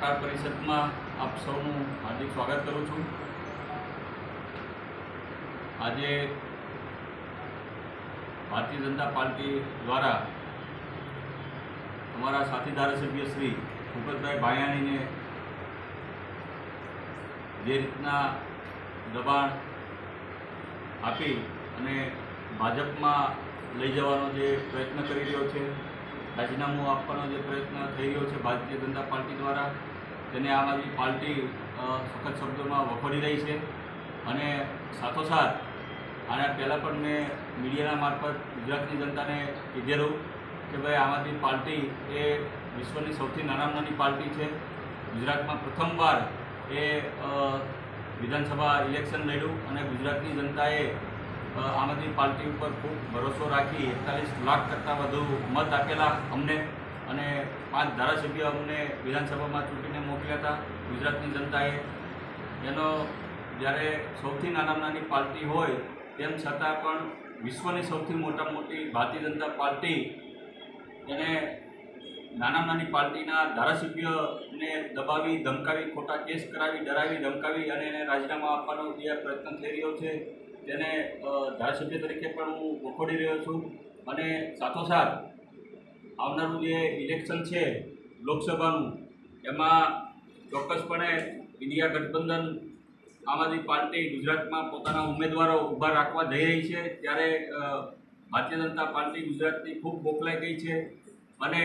પत्रકાર પરિષદમાં આપ સૌનું હાર્દિક સ્વાગત કરું છું। આજે ભારતીય જનતા પાર્ટી દ્વારા અમારા સાથી ધારાસભ્ય શ્રી ભૂપતભાઈ ભાયાણીને જે રીતના દબાણ આપી અને ભાજપમાં લઈ જવાનો જે પ્રયત્ન કરી રહ્યો છે, રાજીનામું આપવાનો જે પ્રયત્ન થઈ રહ્યો છે ભારતીય જનતા પાર્ટી દ્વારા, તેને આમ આદમી પાર્ટી સખત શબ્દોમાં વખોડી રહી છે। અને સાથોસાથ આના પહેલાં પણ મેં મીડિયાના મારફત ગુજરાતની જનતાને કીધેલું કે ભાઈ આમ આદમી પાર્ટી એ વિશ્વની સૌથી નાની પાર્ટી છે। ગુજરાતમાં પ્રથમવાર એ વિધાનસભા ઇલેક્શન લડ્યું અને ગુજરાતની જનતાએ આમ આદમી પાર્ટી ઉપર ખૂબ ભરોસો રાખી 41 લાખ કરતાં વધુ મત આપેલા અમને, અને 5 ધારાસભ્ય અમને વિધાનસભામાં ચૂંટીને મોકલ્યા હતા ગુજરાતની જનતાએ। એનો જ્યારે સૌથી નાની પાર્ટી હોય તેમ છતાં પણ વિશ્વની સૌથી મોટી ભારતીય જનતા પાર્ટી એને નાની પાર્ટીના ધારાસભ્યને દબાવી ધમકાવી, ખોટા કેસ કરાવી, ડરાવી ધમકાવી અને એને રાજીનામું આપવાનો જે પ્રયત્ન થઈ રહ્યો છે તેને ધારાસભ્ય તરીકે પણ હું વખોડી રહ્યો છું। અને સાથોસાથ આવનારું જે ઇલેક્શન છે લોકસભાનું, એમાં ચોક્કસપણે ઇન્ડિયા ગઠબંધન આમ આદમી પાર્ટી ગુજરાતમાં પોતાના ઉમેદવારો ઊભા રાખવા જઈ રહી છે, ત્યારે ભારતીય જનતા પાર્ટી ગુજરાતની ખૂબ બોખલાઈ ગઈ છે અને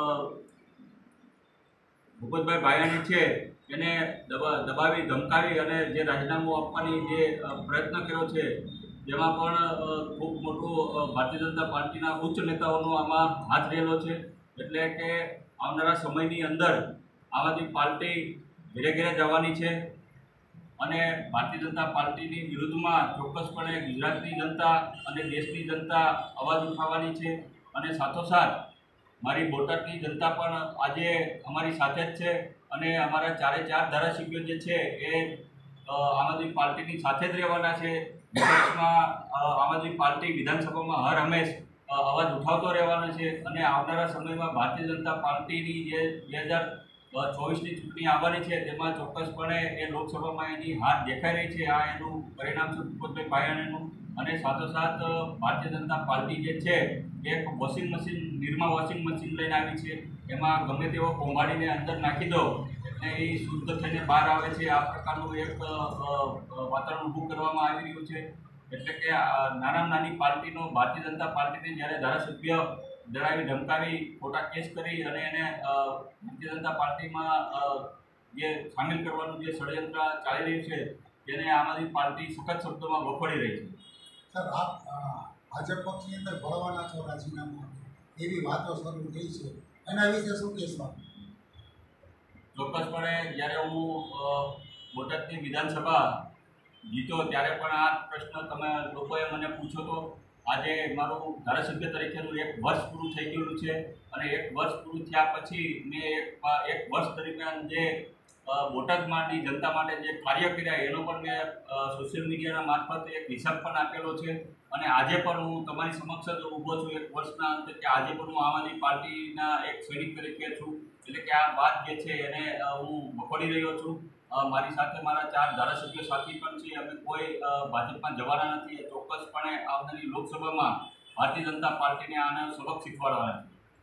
ભૂપતભાઈ ભાયાણી છે એને દબાવી ધમકાવી અને જે રાજીનામું આપવાની જે પ્રયત્ન કર્યો છે, જેમાં પણ ખૂબ મોટું ભારતીય જનતા પાર્ટીના ઉચ્ચ નેતાઓનો આમાં હાથ રહેલો છે। એટલે કે આવનારા સમયની અંદર આમ આદમી પાર્ટી ઘરે ઘરે જવાની છે અને ભારતીય જનતા પાર્ટીની વિરુદ્ધમાં ચોક્કસપણે ગુજરાતની જનતા અને દેશની જનતા અવાજ ઉઠાવવાની છે। અને સાથોસાથ મારી બોટાદની જનતા પણ આજે અમારી સાથે જ છે અને અમારા 4 ધારાસભ્યો જે છે એ આમ આદમી પાર્ટીની સાથે જ રહેવાના છે। વિપક્ષમાં આમ આદમી પાર્ટી વિધાનસભામાં હર હંમેશ અવાજ ઉઠાવતો રહેવાનો છે અને આવનારા સમયમાં ભારતીય જનતા પાર્ટીની જે 2024ની ચૂંટણી આવવાની છે તેમાં ચોક્કસપણે એ લોકસભામાં એની હાર દેખાઈ રહી છે। આ એનું પરિણામ છે ભૂપતભાઈ ભાયાણીનું। અને સાથોસાથ ભારતીય જનતા પાર્ટી જે છે એક washing machine, Nirma washing machine લઈને આવી છે, એમાં ગમે તેવો કોંભાડીને અંદર નાખી દો એટલે એ શુદ્ધ થઈને બહાર આવે છે। આ પ્રકારનું એક વાતાવરણ ઊભું કરવામાં આવી રહ્યું છે। એટલે કે નાની પાર્ટીનો ભારતીય જનતા પાર્ટીને જ્યારે ધારાસભ્ય ડરાવી ધમકાવી ખોટા કેસ કરી અને એને ભારતીય જનતા પાર્ટીમાં જે સામેલ કરવાનું જે ષડયંત્ર ચાલી રહ્યું છે તેને આમ આદમી પાર્ટી સખત શબ્દોમાં વખોડી રહી છે। સર, આપ ભાજપ પક્ષની અંદર ભળવાના છો રાજીનામું, એવી વાતો શરૂ થઈ છે, એના વિશે શું કહેશો? ચોક્કસપણે જ્યારે હું બોટાદની વિધાનસભા જીતો ત્યારે પણ આ પ્રશ્ન તમે લોકોએ મને પૂછ્યો હતો। આજે મારું ધારાસભ્ય તરીકેનું 1 વર્ષ પૂરું થઈ ગયેલું છે અને 1 વર્ષ પૂરું થયા પછી મેં એક વર્ષ દરમિયાન જે બોટાદની જનતા માટે જે કાર્ય કર્યા એનો પણ મેં સોશિયલ મીડિયાના મારફતે એક હિસાબ પણ આપેલો છે। અને આજે પણ હું તમારી સમક્ષ જ ઊભો છું 1 વર્ષના અંતે, કે આજે પણ હું આમ આદમી પાર્ટીના એક સૈનિક તરીકે છું। એટલે કે આ વાત જે છે એને હું વખોડી રહ્યો છું। મારી સાથે મારા 4 ધારાસભ્યો સાથી પણ છે, અમે કોઈ ભાજપમાં જવાના નથી। ચોક્કસપણે આવનારી લોકસભામાં ભારતીય જનતા પાર્ટીને આને સબક શીખવાડવાના છે।